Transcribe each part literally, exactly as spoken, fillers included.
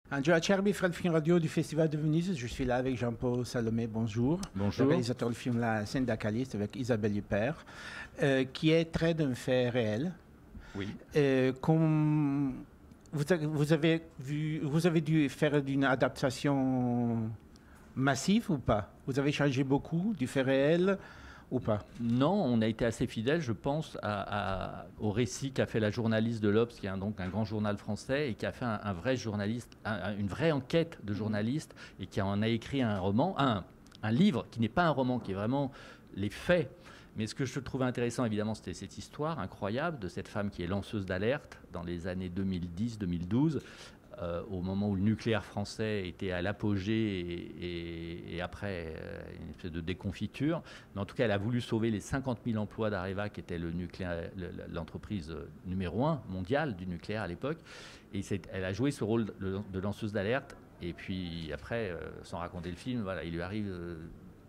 Angela Cerbi, Fred Film Radio du Festival de Venise. Je suis là avec Jean-Paul Salomé, bonjour. Bonjour. Le réalisateur du film La Syndicaliste avec Isabelle Huppert, euh, qui est trait d'un fait réel. Oui. Euh, comme vous, avez, vous, avez vu, vous avez dû faire une adaptation massive ou pas? Vous avez changé beaucoup du fait réel ou pas? Non, on a été assez fidèle, je pense, à, à, au récit qu'a fait la journaliste de l'Obs, qui est un, donc un grand journal français, et qui a fait un, un vrai journaliste, un, une vraie enquête de journaliste, et qui en a écrit un roman, un, un livre qui n'est pas un roman, qui est vraiment les faits. Mais ce que je trouvais intéressant, évidemment, c'était cette histoire incroyable de cette femme qui est lanceuse d'alerte dans les années deux mille dix deux mille douze, euh, au moment où le nucléaire français était à l'apogée et, et, et après euh, une espèce de déconfiture. Mais en tout cas, elle a voulu sauver les cinquante mille emplois d'Areva, qui était le nucléaire, l'entreprise numéro un mondiale du nucléaire à l'époque. Et elle a joué ce rôle de, de lanceuse d'alerte. Et puis après, euh, sans raconter le film, voilà, il lui arrive... Euh,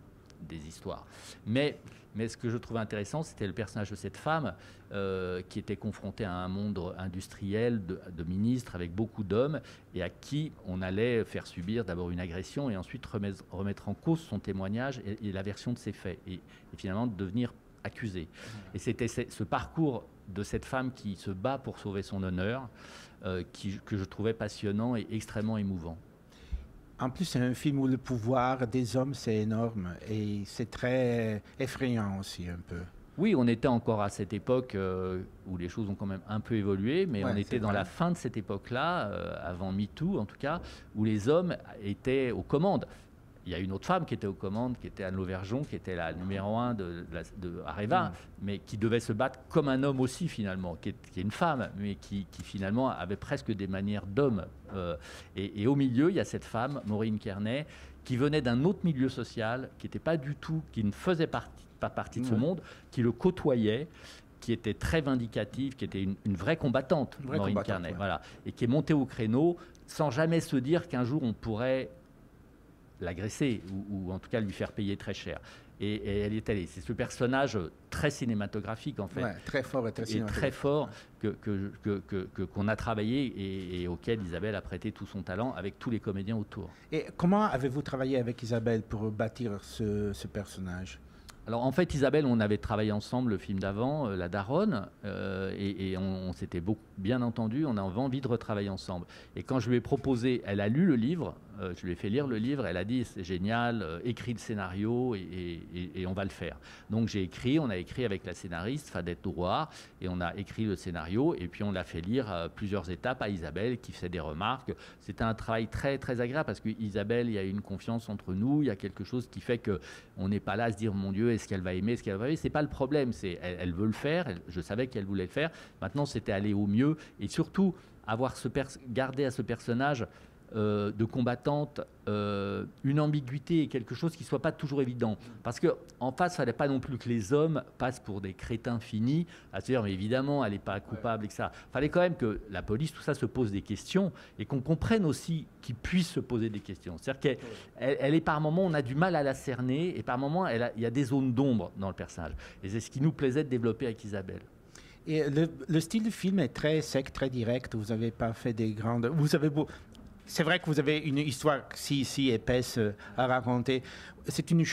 des histoires. Mais, mais ce que je trouvais intéressant, c'était le personnage de cette femme euh, qui était confrontée à un monde industriel de, de ministres avec beaucoup d'hommes et à qui on allait faire subir d'abord une agression et ensuite remettre, remettre en cause son témoignage et, et la version de ses faits et, et finalement devenir accusée. Et c'était ce parcours de cette femme qui se bat pour sauver son honneur euh, qui, que je trouvais passionnant et extrêmement émouvant. En plus, c'est un film où le pouvoir des hommes, c'est énorme et c'est très effrayant aussi un peu. Oui, on était encore à cette époque euh, où les choses ont quand même un peu évolué, mais ouais, on était dans vrai. La fin de cette époque-là, euh, avant MeToo en tout cas, où les hommes étaient aux commandes. Il y a une autre femme qui était aux commandes, qui était Anne Lauvergeon, qui était la numéro un de, de, de Areva, mmh. mais qui devait se battre comme un homme aussi finalement, qui est, qui est une femme, mais qui, qui finalement avait presque des manières d'homme. Euh, et, et au milieu, il y a cette femme, Maureen Kearney, qui venait d'un autre milieu social, qui n'était pas du tout, qui ne faisait partie, pas partie de ce mmh. monde, qui le côtoyait, qui était très vindicative, qui était une, une vraie combattante, une vraie Maureen Kearney, ouais. voilà, et qui est montée au créneau sans jamais se dire qu'un jour on pourrait l'agresser ou, ou en tout cas lui faire payer très cher. Et, et elle est allée. C'est ce personnage très cinématographique en fait. Ouais, très fort et très et très fort que, que, que, que, que, qu'on a travaillé et, et auquel Isabelle a prêté tout son talent avec tous les comédiens autour. Et comment avez-vous travaillé avec Isabelle pour bâtir ce, ce personnage ? Alors en fait, Isabelle, on avait travaillé ensemble le film d'avant, euh, La Daronne, euh, et, et on, on s'était beaucoup bien entendu, on avait envie de retravailler ensemble. Et quand je lui ai proposé, elle a lu le livre, euh, je lui ai fait lire le livre, elle a dit c'est génial, euh, écris le scénario et, et, et on va le faire. Donc j'ai écrit, on a écrit avec la scénariste Fadette Drouard, et on a écrit le scénario, et puis on l'a fait lire euh, plusieurs étapes à Isabelle qui fait des remarques. C'était un travail très très agréable parce qu'Isabelle, il y a une confiance entre nous, il y a quelque chose qui fait qu'on n'est pas là à se dire mon Dieu, est-ce qu'elle va aimer, est-ce qu'elle va aimer, c'est pas le problème, c'est elle, elle veut le faire, elle, je savais qu'elle voulait le faire, maintenant c'était aller au mieux et surtout avoir ce garder à ce personnage euh, de combattante euh, une ambiguïté et quelque chose qui soit pas toujours évident, parce que en face, il fallait pas non plus que les hommes passent pour des crétins finis, à se dire mais évidemment elle n'est pas coupable et que ça, fallait quand même que la police, tout ça se pose des questions et qu'on comprenne aussi qu'ils puissent se poser des questions. C'est-à-dire qu'elle elle, elle est par moments, on a du mal à la cerner et par moments elle a, il y a des zones d'ombre dans le personnage et c'est ce qui nous plaisait de développer avec Isabelle. Et le, le style du film est très sec, très direct. Vous n'avez pas fait des grandes. Vous avez beau. C'est vrai que vous avez une histoire si, si épaisse à raconter. C'est une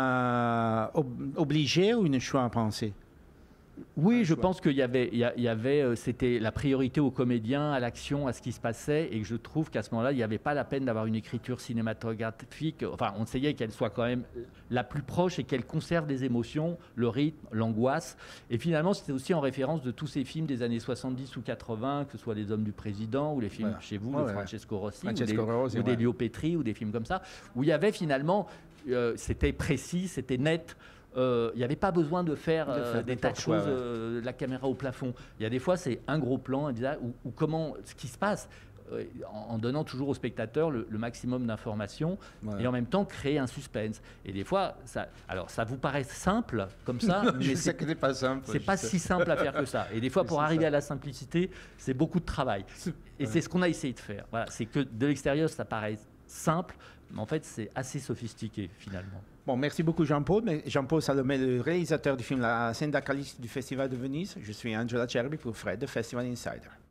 choix ob obligé ou une choix à penser? Oui, je pense qu'il y avait, il y avait, c'était la priorité aux comédiens, à l'action, à ce qui se passait, et que je trouve qu'à ce moment-là, il n'y avait pas la peine d'avoir une écriture cinématographique. Enfin, on essayait qu'elle soit quand même la plus proche et qu'elle conserve les émotions, le rythme, l'angoisse. Et finalement, c'était aussi en référence de tous ces films des années soixante-dix ou quatre-vingts, que ce soit Les Hommes du Président ou les films voilà. chez vous, ouais, de Francesco Rossi, Francesco ou des, Rossi, ou des ouais. Lio Petri ou des films comme ça, où il y avait finalement, euh, c'était précis, c'était net. Il euh, n'y avait pas besoin de faire, euh, de faire des tas de choses, ouais, ouais. Euh, la caméra au plafond. Il y a des fois, c'est un gros plan, ou, ou comment, ce qui se passe, euh, en, en donnant toujours au spectateur le, le maximum d'informations, ouais. et en même temps créer un suspense. Et des fois, ça, alors ça vous paraît simple comme ça, non, mais c'est pas simple. C'est pas si simple à faire que ça. Et des fois, pour arriver ça. à la simplicité, c'est beaucoup de travail. Et ouais. c'est ce qu'on a essayé de faire. Voilà, c'est que de l'extérieur, ça paraît simple, mais en fait, c'est assez sophistiqué finalement. Bon, merci beaucoup Jean-Paul. Jean-Paul Salomé, le réalisateur du film La Syndicaliste du Festival de Venise. Je suis Angela Cerbi pour Fred de Festival Insider.